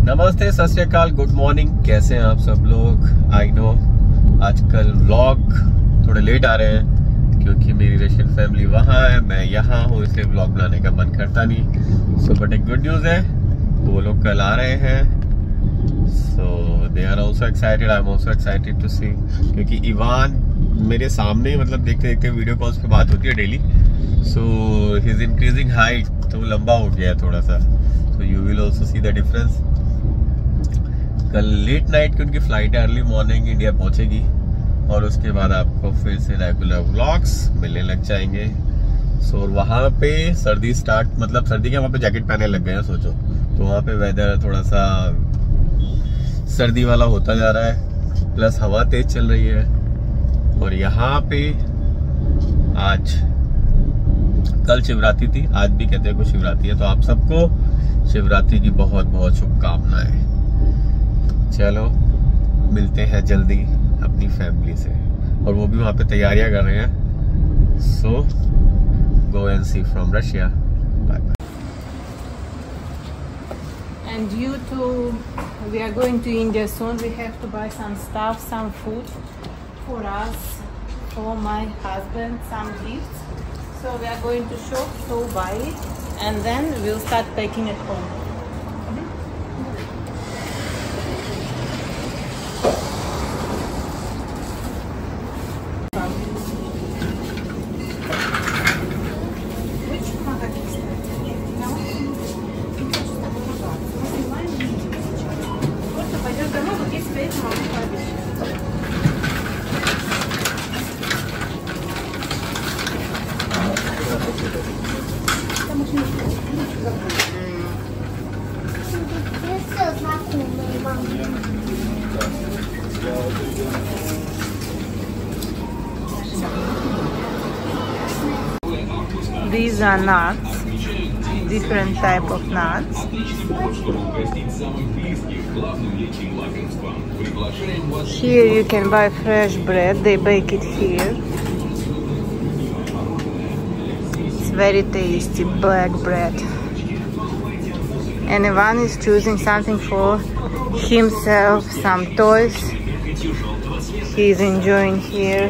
नमस्ते, सत श्री अकाल, गुड मॉर्निंग। कैसे हैं आप सब लोग? आई नो आजकल व्लॉग थोड़े लेट आ रहे हैं क्योंकि मेरी रशियन फैमिली वहाँ है, मैं यहाँ हूँ, इसलिए व्लॉग बनाने का मन करता नहीं। सो बट एक गुड न्यूज़ है, वो लोग कल आ रहे हैं। So they are also excited, I am also excited to see, क्योंकि इवान मेरे सामने मतलब देखते देखते वीडियो कॉल्स पे बात होती है daily. So he is increasing height, तो वो लंबा हो गया है थोड़ा सा। So you will also see the difference. कल लेट नाइट की उनकी फ्लाइट है, अर्ली मॉर्निंग इंडिया पहुंचेगी और उसके बाद आपको फिर से रेगुलर व्लॉग्स मिलने लग जाएंगे। सो वहाँ पे सर्दी स्टार्ट, मतलब सर्दी के वहाँ पे जैकेट पहने लग गए हैं सोचो। तो वहाँ पे वेदर थोड़ा सा सर्दी वाला होता जा रहा है, प्लस हवा तेज चल रही है। और यहाँ पे आज कल शिवरात्रि थी, आज भी कहते हैं को शिवरात्रि है, तो आप सबको शिवरात्रि की बहुत बहुत शुभकामनाएं। चलो मिलते हैं जल्दी अपनी फैमिली से, और वो भी वहाँ पे तैयारियां कर रहे हैं। So go and see from Russia, bye bye. And you too, we are going to India soon. We have to buy some stuff, some food for us, for my husband, some gifts. So we are going to shop, so buy it, and then we'll start packing at home. These are nuts, different type of nuts. Here you can buy fresh bread, they bake it here. It's very tasty, black bread. And Ivan is choosing something for himself, some toys. He's enjoying here.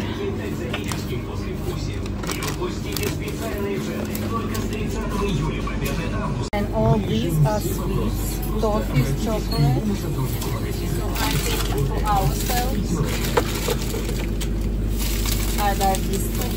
And all these are sweets, toffees, chocolate. So I'm taking for ourselves. I like this one.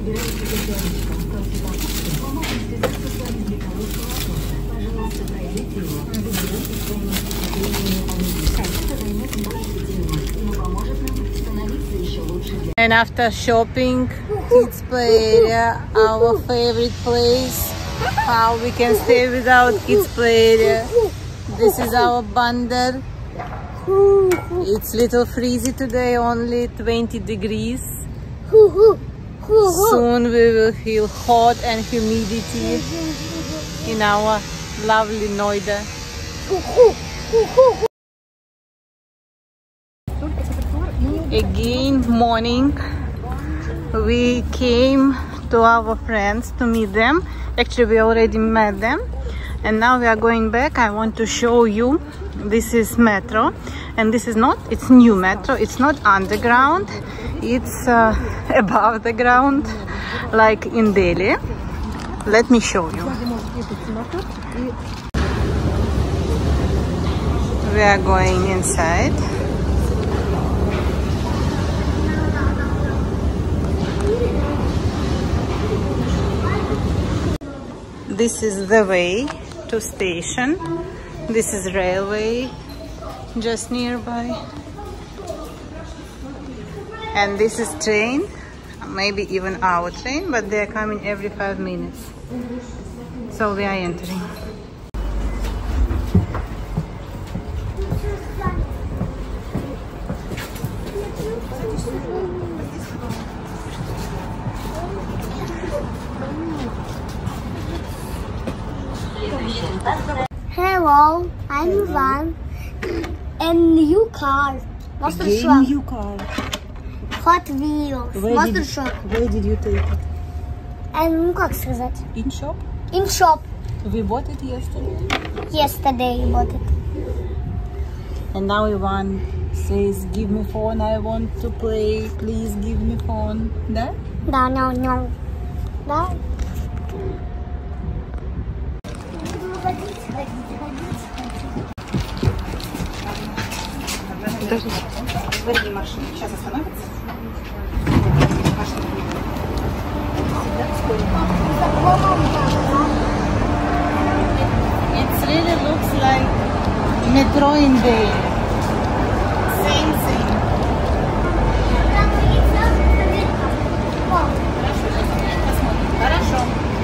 And after shopping, kids play area, our favorite place. How we can stay without kids play area. This is our bandar. It's little freezy today, only 20 degrees. Soon we will feel hot and humidity in our lovely Noida. Again morning, we came to our friends to meet them. Actually we already met them, and now we are going back. I want to show you, this is metro, and this is not, it's new metro, it's not underground, it's above the ground, like in Delhi. Let me show you. We are going inside. This is the way to station. This is railway just nearby. And this is train, maybe even our train, but they are coming every 5 minutes. So we are entering. Hello, I'm Ivan. And new car. Monster Truck. New car. Hot Wheels. Monster Truck. Where did you take it? And как сказать? In shop? In shop. We bought it yesterday. Yesterday we bought it. And now Ivan says, give me phone, I want to play, please give me phone. Да? Да, no. Да. Подождите, впереди машина, сейчас остановится. It really looks like metro in Delhi. Same thing. Хорошо.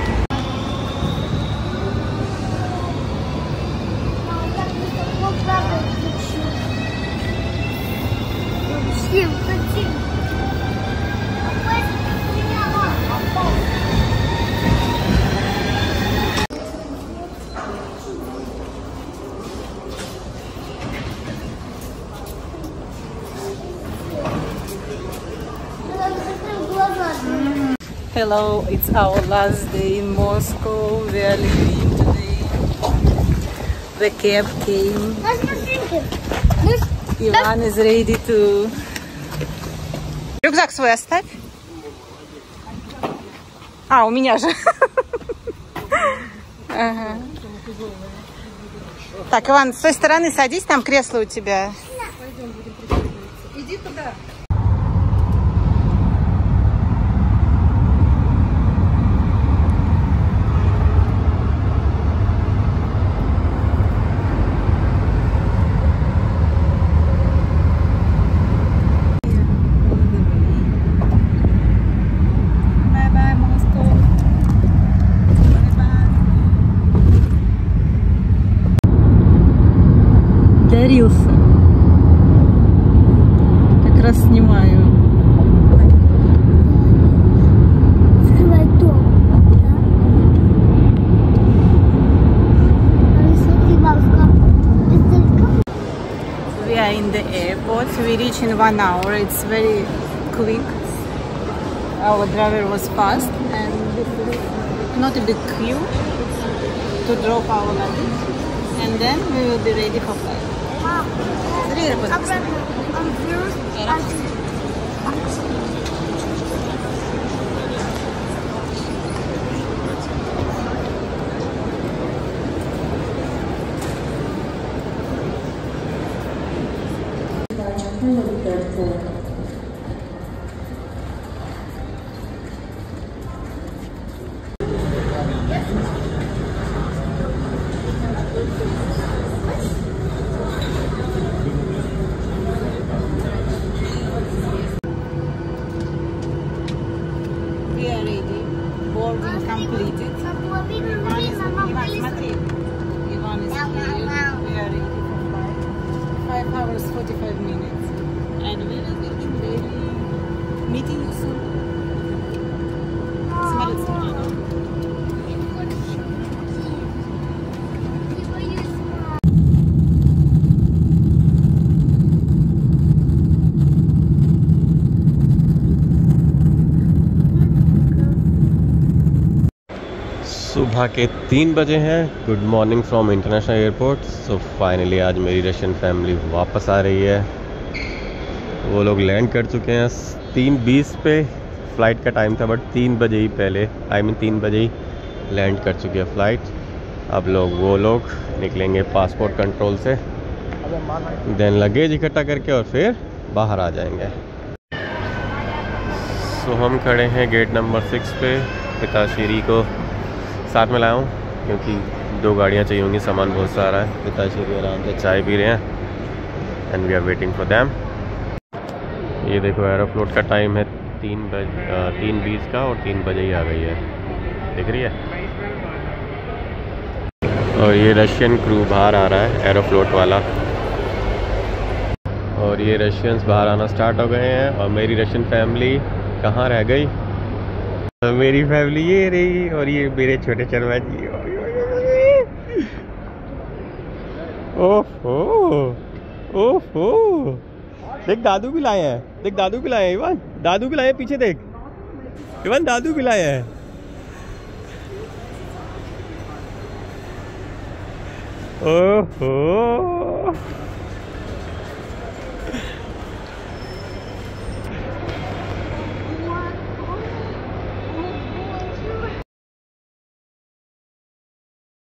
Hello, it's our last day in Moscow. We are leaving today. The cab came. Ivan is ready to... Рюкзак свой оставь. А, у меня же. Ага. Так, Иван, с той стороны садись, там кресло у тебя. Иди туда. Дарился. Как раз снимаю. Открывай дом. We are in the airport. We reach in 1 hour. It's very quick. Our driver was fast and not a big queue to drop our luggage. And then we will be ready for flight. We are ready. Boarding completed. Ivan, смотри. Ivan is here. We are ready for flight. 5 hours 45 minutes. And we will be in Delhi. Meeting you soon. Смотри, смотри. सुबह के 3 बजे हैं। Good morning from international airport. So finally आज मेरी Russian family वापस आ रही है। वो लोग लैंड कर चुके हैं 3:20 पे। फ़्लाइट का टाइम था बट 3 बजे ही पहले 3 बजे ही लैंड कर चुकी है फ़्लाइट। अब वो लोग निकलेंगे पासपोर्ट कंट्रोल से, देन लगेज इकट्ठा करके और फिर बाहर आ जाएंगे। सो हम खड़े हैं गेट नंबर 6 पे। पिताश्री को साथ में लाया हूँ क्योंकि 2 गाड़ियाँ चाहिए होंगी, सामान बहुत सारा है। पिताश्री आराम से चाय पी रहे हैं and we are waiting for them. ये देखो एरोफ्लोट का टाइम है 3:20 का और 3 बजे ही आ गई है, दिख रही है। और ये रशियन क्रू बाहर आ रहा है, एरोफ्लोट वाला। और ये रशियंस बाहर आना स्टार्ट हो गए हैं। और मेरी रशियन फैमिली कहाँ रह गई? तो मेरी फैमिली ये रही और ये मेरे छोटे शर्मा जी। ओहो ओहो, देख दादू भी लाए हैं, देख दादू भी लाए हैं। इवान दादू भी लाए हैं, पीछे देख इवान दादू भी लाए हैं। ओहो